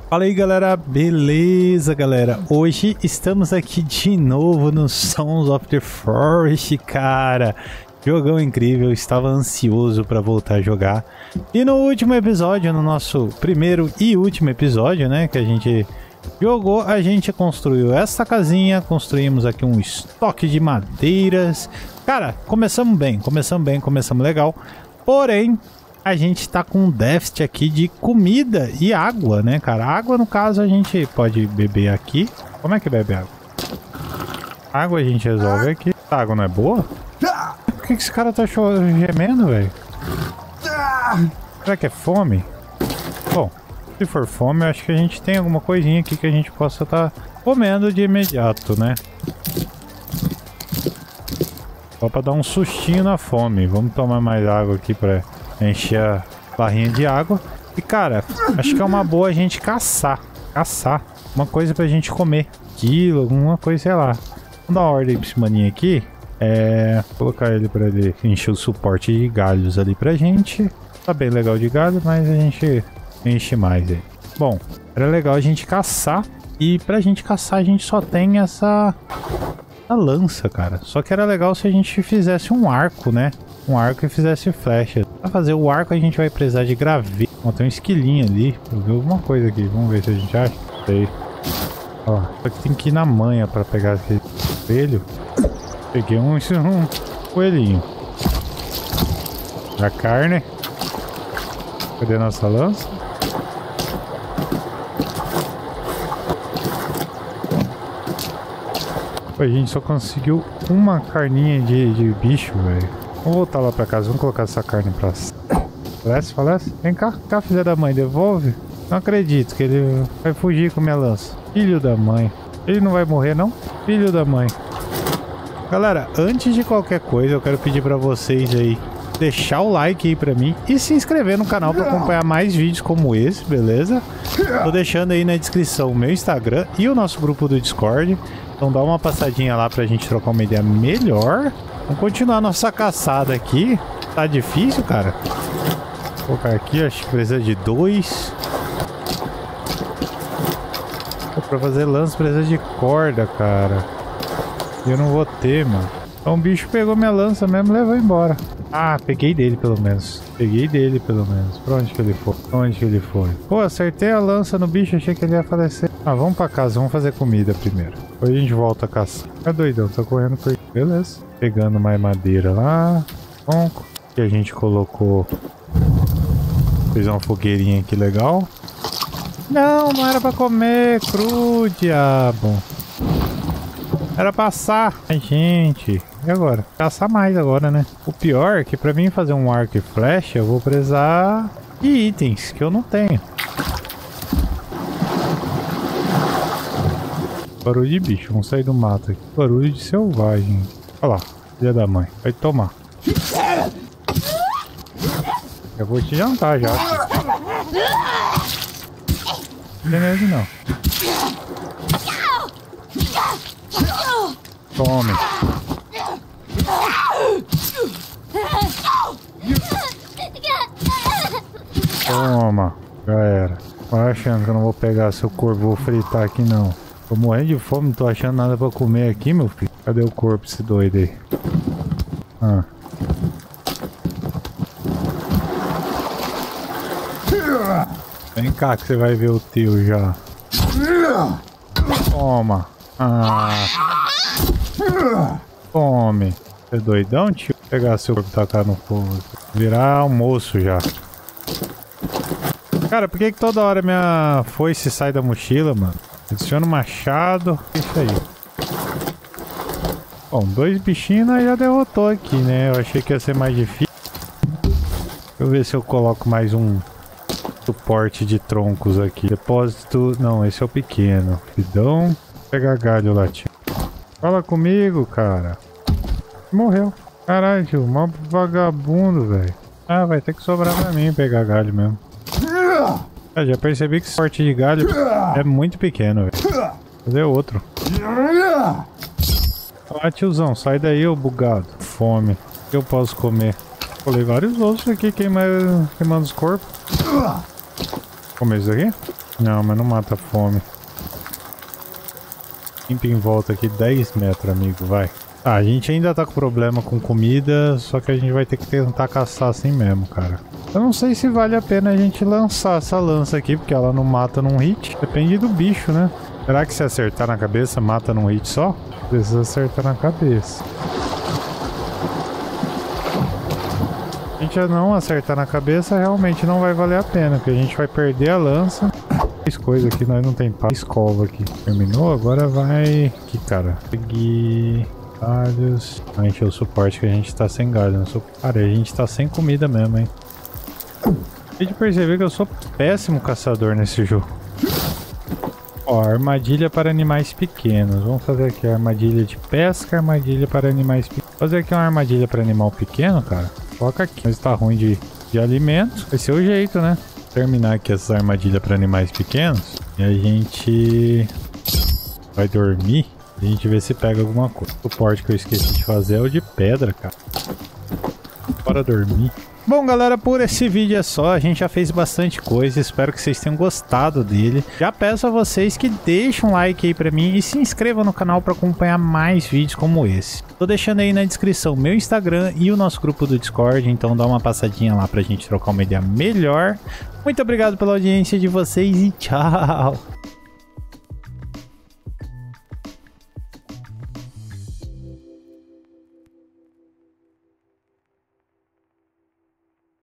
Fala aí galera, beleza galera? Hoje estamos aqui de novo no Sons of the Forest, cara. Jogão incrível, estava ansioso para voltar a jogar. E no último episódio, no nosso primeiro e último episódio, né, que a gente jogou, a gente construiu essa casinha, construímos aqui um estoque de madeiras. Cara, começamos bem, começamos legal. Porém, a gente tá com um déficit aqui de comida e água, né, cara? Água, no caso, a gente pode beber aqui. Como é que bebe água? Água a gente resolve aqui. A água não é boa? Por que esse cara tá gemendo, velho? Será que é fome? Bom, se for fome, eu acho que a gente tem alguma coisinha aqui que a gente possa estar comendo de imediato, né? Só pra dar um sustinho na fome. Vamos tomar mais água aqui pra encher a barrinha de água. E cara, acho que é uma boa a gente caçar uma coisa pra gente comer. Quilo, alguma coisa, sei lá. Vamos dar uma ordem pra esse maninho aqui. Colocar ele pra ele encher o suporte de galhos ali pra gente. Tá bem legal de galho, mas a gente enche mais aí. Bom, era legal a gente caçar. E pra gente caçar a gente só tem essa lança, cara. Só que era legal se a gente fizesse um arco, né? Um arco e fizesse flecha. Pra fazer o arco a gente vai precisar de graveto. Ó, tem um esquilinho ali. Eu vi alguma coisa aqui. Vamos ver se a gente acha. Sei. Ó, só que tem que ir na manha pra pegar aquele coelho. Peguei um coelhinho. A carne. Cadê a nossa lança? A gente só conseguiu uma carninha de bicho, velho. Vamos voltar lá pra casa, vamos colocar essa carne pra... Falece? Vem cá, filha da mãe, devolve. Não acredito que ele vai fugir com minha lança. Filho da mãe. Ele não vai morrer, não? Filho da mãe. Galera, antes de qualquer coisa, eu quero pedir pra vocês aí deixar o like aí pra mim e se inscrever no canal pra acompanhar mais vídeos como esse, beleza? Tô deixando aí na descrição o meu Instagram e o nosso grupo do Discord. Então dá uma passadinha lá pra gente trocar uma ideia melhor. Vamos continuar nossa caçada aqui. Tá difícil, cara. Vou colocar aqui, acho que precisa de 2. Pra fazer lança precisa de corda, cara. E eu não vou ter, mano. Então o bicho pegou minha lança mesmo e levou embora. Ah, peguei dele pelo menos. Pra onde que ele foi? Pô, acertei a lança no bicho, achei que ele ia falecer. Ah, vamos pra casa, vamos fazer comida primeiro. Depois a gente volta a caçar. É doidão, tá correndo por aí. Beleza. Pegando mais madeira lá. Tronco. Que a gente colocou. Fez uma fogueirinha aqui legal. Não era pra comer cru, diabo. Era passar. Ai, gente. E agora? Caçar mais agora, né? O pior é que pra mim fazer um arco e flecha, eu vou precisar de itens que eu não tenho. Barulho de bicho. Vamos sair do mato aqui. Barulho de selvagem. Olha lá. Filha da mãe. Vai tomar. Eu vou te jantar já. Beleza, não. Tome. Toma. Já era. Tô achando que eu não vou pegar seu corpo, vou fritar aqui não. Tô morrendo de fome, não tô achando nada pra comer aqui, meu filho. Cadê o corpo esse doido aí? Ah. Vem cá que você vai ver o teu já. Toma. Ah. Tome. Você é doidão, tio? Vou pegar seu corpo e tacar no fogo. Virar almoço já. Cara, por que toda hora minha foice sai da mochila, mano? Adiciona o machado. Isso aí. Bom, 2 bichinhos já derrotou aqui, né? Eu achei que ia ser mais difícil. Deixa eu ver se eu coloco mais um suporte de troncos aqui. Depósito... Não, esse é o pequeno. Pidão. Vou pegar galho lá, tio. Fala comigo, cara. Morreu. Caralho, tio. Mó vagabundo, velho. Ah, vai ter que sobrar pra mim pegar galho mesmo. Ah, já percebi que esse suporte de galho é muito pequeno, velho. Fazer outro. Ah, tiozão, sai daí, ô bugado. Fome. O que eu posso comer? Colei vários ossos aqui queimando os corpos. Comer isso aqui? Não, mas não mata a fome. Sempre em volta aqui 10 metros, amigo, vai. Ah, a gente ainda tá com problema com comida, só que a gente vai ter que tentar caçar assim mesmo, cara. Eu não sei se vale a pena a gente lançar essa lança aqui, porque ela não mata num hit. Depende do bicho, né? Será que se acertar na cabeça, mata num hit só? Precisa acertar na cabeça. Se a gente não acertar na cabeça, realmente não vai valer a pena, porque a gente vai perder a lança. Coisa aqui, nós não tem pá. Escova aqui. Terminou, agora vai... Aqui, cara. Peguei... galhos. A gente o suporte que a gente tá sem galho. Cara, a gente tá sem comida mesmo, hein. Acabei de perceber que eu sou péssimo caçador nesse jogo. Ó, armadilha para animais pequenos. Vamos fazer aqui a armadilha de pesca, armadilha para animais pequenos. Vou fazer aqui uma armadilha para animal pequeno, cara. Coloca aqui. Mas tá ruim de alimento. Vai ser o jeito, né? Terminar aqui essa armadilha para animais pequenos. E a gente vai dormir. E a gente vê se pega alguma coisa. O suporte que eu esqueci de fazer é o de pedra, cara. Bora dormir. Bom, galera, por esse vídeo é só. A gente já fez bastante coisa. Espero que vocês tenham gostado dele. Já peço a vocês que deixem um like aí pra mim e se inscrevam no canal para acompanhar mais vídeos como esse. Tô deixando aí na descrição meu Instagram e o nosso grupo do Discord. Então dá uma passadinha lá pra gente trocar uma ideia melhor. Muito obrigado pela audiência de vocês e tchau!